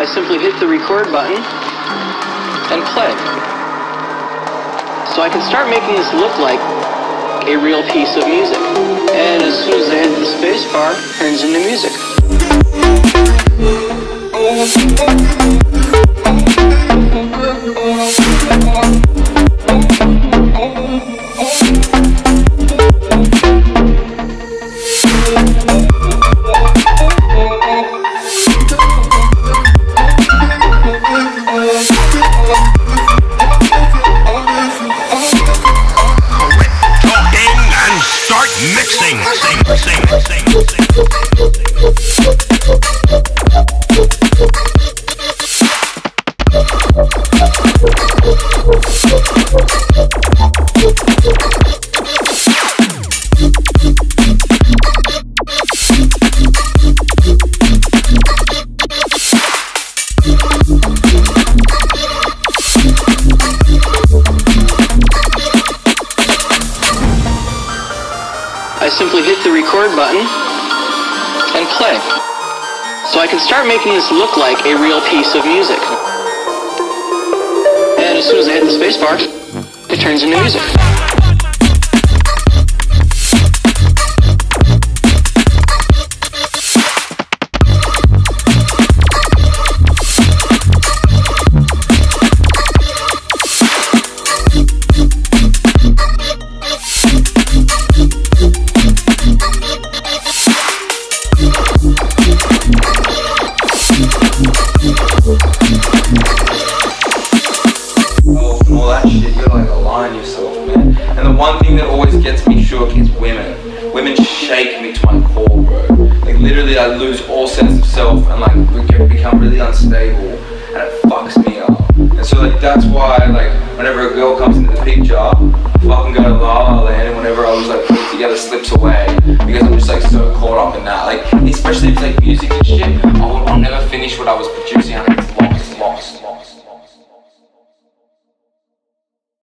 I simply hit the record button and play. So I can start making this look like a real piece of music. And as soon as I hit the space bar, it turns into music. Mixing. I simply hit the record button and play. So I can start making this look like a real piece of music. And as soon as I hit the space bar, it turns into music. All that shit, you gotta like align yourself, man. And the one thing that always gets me shook is women. Women shake me to my core, bro. Like literally I lose all sense of self and like become really unstable and it fucks me up. And so like that's why like whenever a girl comes into the picture, I fucking go to La La Land, and whenever I was like put it together slips away because I'm just like so caught up in that. Like especially if it's like music and shit, I'll never finish what I was producing.